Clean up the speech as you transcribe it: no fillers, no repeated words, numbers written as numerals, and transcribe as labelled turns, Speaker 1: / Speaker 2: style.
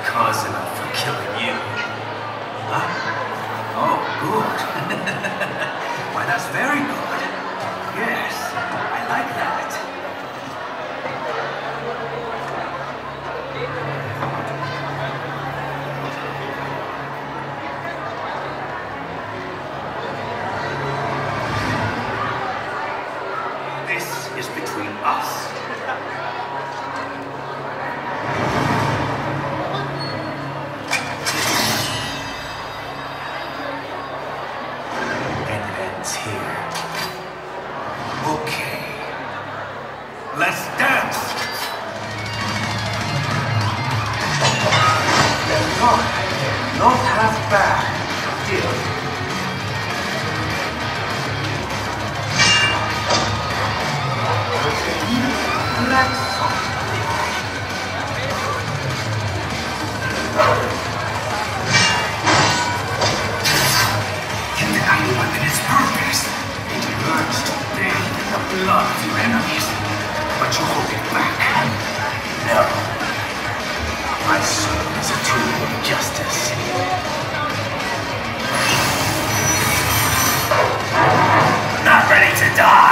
Speaker 1: cause enough for killing you. Huh? Oh, good. Why, that's very good. Yes, I like that. This is between us. Here. Okay. Let's dance! They're not half bad, dear. Relax. Can the guy weapon its purpose? It hurts to bathe in the blood of your enemies, but you hold it back. No. My sword is a tool of justice. Not ready to die!